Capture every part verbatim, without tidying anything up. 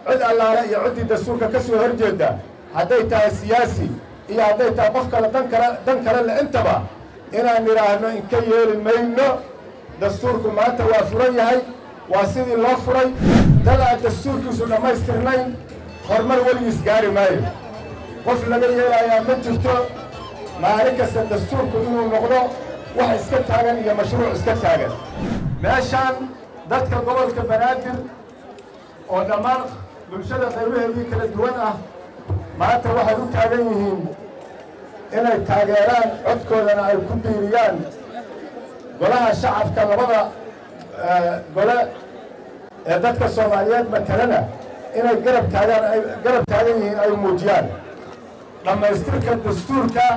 cid allaale iyo ciddii dastuurka ka soo horjeeda hadday tahay siyaasi iyo hadday tahay qof kale dan kale dan kale le intaba inaan nidhaahno inka yeeli mayno. dastuurku maanta waa furan yahay, waa sidii loo furay. dad aan dastuurkiisu dhammaystirnayn horumar weligiis gaari maayo. qof laga yeelayaa ma jirto. maalin kasta dastuurku inuu noqdo wax iska taagan iyo mashruuc iska taagan. meeshaan dadka gobolka banaadir oo dhammaan bulshada qaybaheedii kala duwan ah maanta waxay u taagan yihiin inay taageeraan codkoodana ay ku biiriyaan golaha shacabka labada gole ee dadka Soomaaliyeed matalana inay garab taagaan ay garab taagan yihiin ay muujiyaan dhammaystirka dastuurka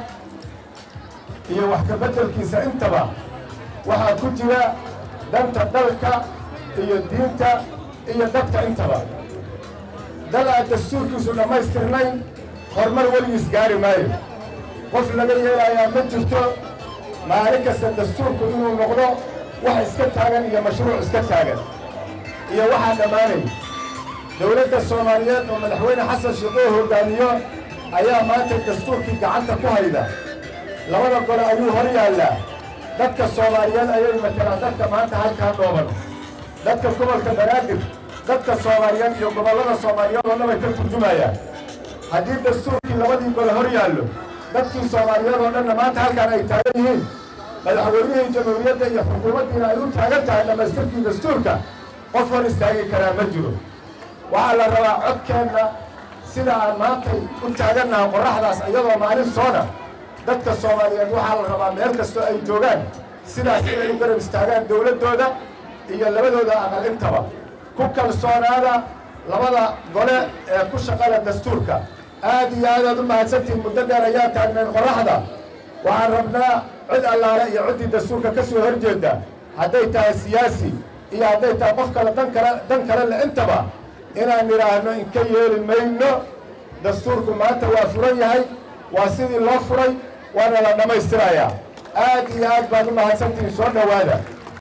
iyo wax ka beddelkiisa intaba waxaa ku jira danta dalka iyo diinta iyo dadka intaba. dad aan dastuurkiisu dhammaystirnayn horumar weligiis gaari maayo. qof laga yeelayaa ma jirto. maalin kasta dastuurku inuu noqdo wax iska taagan iyo mashruuc iska taagan iyo waxaa dhammaanay. dowladda Soomaaliyeed oo madaxweyne xasan sheekh oo hogaamiyo ayaa maanta dastuurkii gacanta ku hayda. labada gole ayuu hor yaallaa. dadka Soomaaliyeed ayay matalaan dadka maanta halkaa dhooban. dadka gobolka banaadir dadka Soomaaliyeed iyo gobollada Soomaaliyeed oo dhan way ka turjumayaan. haddii dastuurkii labadii gole hor yaallo dadkii Soomaaliyeed oo dhanna maanta halkaan ay taagan yihiin, madaxweynihii jamhuuriyadda iyo xukuumaddiina ay u taagan tahay dhammaystirkii dastuurka, qof hor istaagi karaa ma jiro. waxaa la rabaa codkeenna sida aan maanta u taagannaha qorraxdaas iyadoo maalin soona dadka Soomaaliyeed waxaa la rabaa meel kastoo ay joogaan sidaas inay u garab istaagaan dowladdooda iyo labadooda aqal intaba. ku kalsoonaada labada gole ee ku shaqada dastuurka. aad iyo aad aad u mahadsantihiin. muddo dheer ayaa taagnayn qorraxda. waxaan rabnaa cid allaale iyo ciddii dastuurka ka soo horjeeda hadday tahay siyaasi iyo hadday tahay qof kale dan kale dan kale le intaba inaan nidhaahno inka yeeli mayno. dastuurku maanta waa furan yahay, waa sidii loo furay, waana la dhammaystirayaa. aad iyo aad baad u mahadsantihiin. soo dhowaada.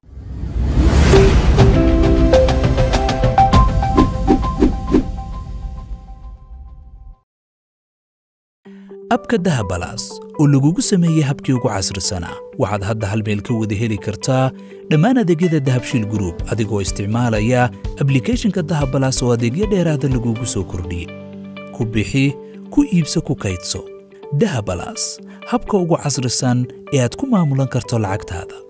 abka dahabalaas oo lagugu sameeyey habkii ugu casrisanaa waxaad hadda hal meel ka wada heli kartaa dhammaan adeegyada dahabshiil group adigoo isticmaalaya applicationka dahabalaas oo adeegyo dheeraada lagugu soo kordhiyey. ku bixi, ku iibso, ku kaydso. dahabalaas habka ugu casrisan ee aad ku maamulan karto lacagtaada.